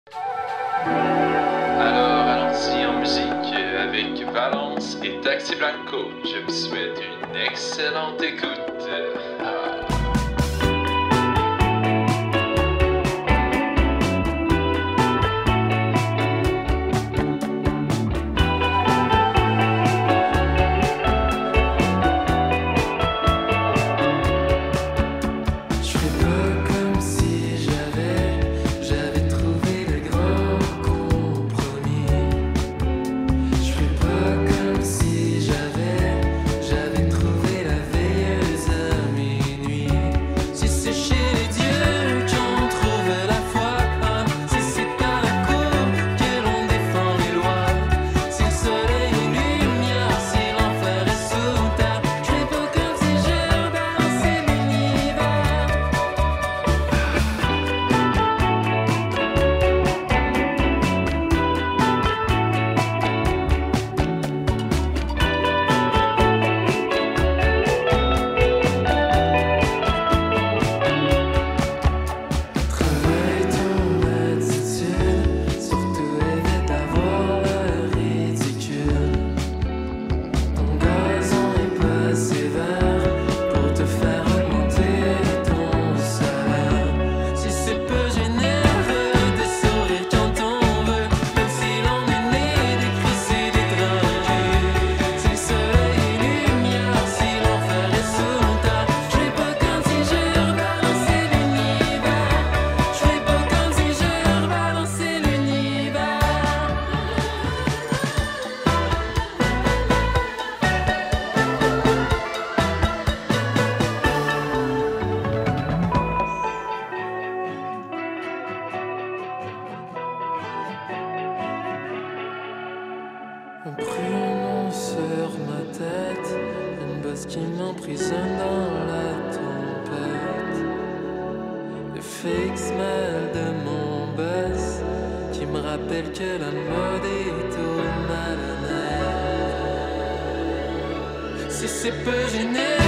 Alors allons-y en musique avec Valence et Taxi Blanco. Je vous souhaite une excellente écoute. Un prénom sur ma tête, une bosse qui m'emprisonne dans la tempête. Le fake smile de mon buzz qui me rappelle que la mode est au malhonnête. Si c'est peu généreux